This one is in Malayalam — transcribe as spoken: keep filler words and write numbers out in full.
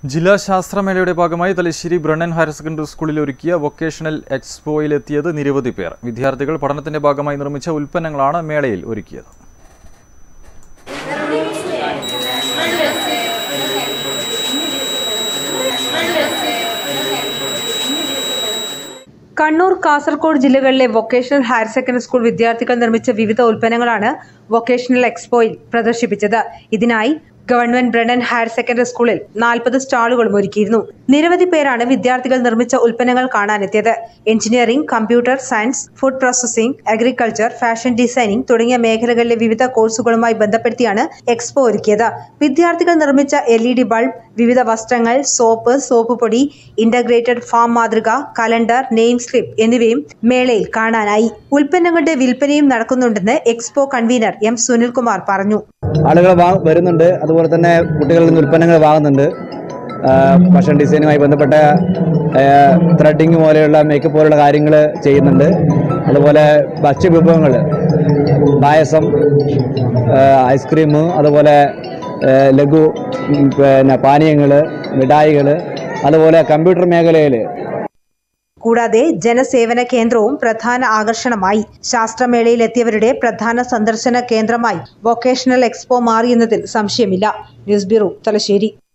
ജില്ലാ ശാസ്ത്രമേളയുടെ ഭാഗമായി തലശ്ശേരി ബ്രണ്ണൻ ഹയർ സെക്കൻഡറി സ്കൂളിൽ ഒരുക്കിയ വൊക്കേഷണൽ എക്സ്പോയിലെത്തിയത് നിരവധി പേർ. വിദ്യാർത്ഥികൾ പഠനത്തിന്റെ ഭാഗമായി നിർമ്മിച്ച ഉൽപ്പന്നങ്ങളാണ് മേളയിൽ ഒരുക്കിയത്. കണ്ണൂർ, കാസർഗോഡ് ജില്ലകളിലെ വൊക്കേഷണൽ ഹയർ സെക്കൻഡറി സ്കൂൾ വിദ്യാർത്ഥികൾ നിർമ്മിച്ച വിവിധ ഉൽപ്പന്നങ്ങളാണ് വൊക്കേഷണൽ എക്സ്പോയിൽ പ്രദർശിപ്പിച്ചത്. ഇതിനായി ഗവൺമെന്റ് ബ്രണ്ണൻ ഹയർ സെക്കൻഡറി സ്കൂളിൽ നാൽപ്പത് സ്റ്റാളുകളും ഒരുക്കിയിരുന്നു. നിരവധി പേരാണ് വിദ്യാർത്ഥികൾ നിർമ്മിച്ച ഉൽപ്പന്നങ്ങൾ കാണാനെത്തിയത്. Engineering, computer science, food processing, agriculture, fashion designing തുടങ്ങിയ മേഖലകളിലെ വിവിധ കോഴ്സുകളുമായി ബന്ധപ്പെടുത്തിയാണ് എക്സ്പോ ഒരുക്കിയത്. വിദ്യാർത്ഥികൾ നിർമ്മിച്ച എൽ ഇ ഡി ബൾബ്, വിവിധ വസ്ത്രങ്ങൾ, സോപ്പ്, സോപ്പ് പൊടി, ഇന്റഗ്രേറ്റഡ് ഫാം മാതൃക, കലണ്ടർ, നെയിം സ്ലിപ്പ് എന്നിവയും മേളയിൽ കാണാനായി. ഉൽപ്പന്നങ്ങളുടെ വിൽപ്പനയും നടക്കുന്നുണ്ടെന്ന് എക്സ്പോ കൺവീനർ എം സുനിൽകുമാർ പറഞ്ഞു. ആളുകൾ വരുന്നുണ്ട്, അതുപോലെ തന്നെ കുട്ടികളിൽ നിന്ന് ഉൽപ്പന്നങ്ങൾ വാങ്ങുന്നുണ്ട്. ഫാഷൻ ഡിസൈനുമായി ബന്ധപ്പെട്ട ത്രെഡിങ് പോലെയുള്ള മേക്കപ്പ് പോലെയുള്ള കാര്യങ്ങൾ ചെയ്യുന്നുണ്ട്. അതുപോലെ ഭക്ഷ്യവിഭവങ്ങൾ, പായസം, ഐസ്ക്രീം, അതുപോലെ ലഘു പിന്നെ പാനീയങ്ങൾ, മിഠായികൾ, അതുപോലെ കമ്പ്യൂട്ടർ മേഖലയിൽ. കൂടാതെ ജനസേവന കേന്ദ്രവും പ്രധാന ആകർഷണമായി. ശാസ്ത്രമേളയിൽ എത്തിയവരുടെ പ്രധാന സന്ദർശന കേന്ദ്രമായി വൊക്കേഷണൽ എക്സ്പോ മാറിയെന്നതിൽ സംശയമില്ല. News bureau, Thalassery.